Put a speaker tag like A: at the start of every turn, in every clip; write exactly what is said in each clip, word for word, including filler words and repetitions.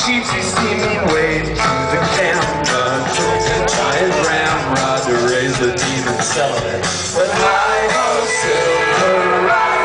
A: keeps his steaming way to the camera. Took a giant ramrod to raise the demon celibate. But hi-ho, silver ride.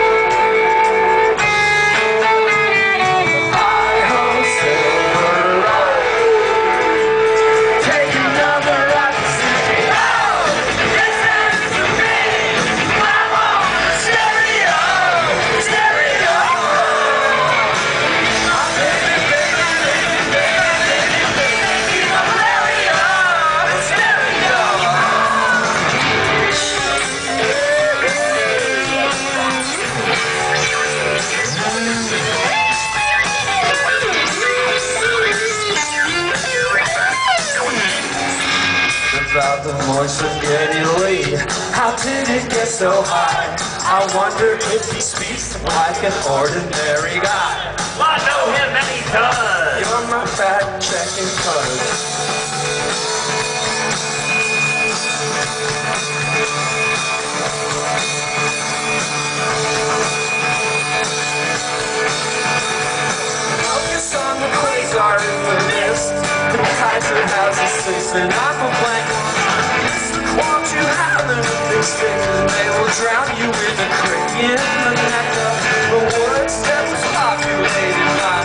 A: About the voice of Geddy Lee. How did it get so high? I wonder if he speaks like an ordinary guy.
B: Well, I know him and he does.
A: You're my fact-checking cuz. Focus on the quasar in the mist. The Kaiser has a six and I'm a blank. Won't you have them with big sticks and they will drown you in the creek in the nectar. The words that was populated by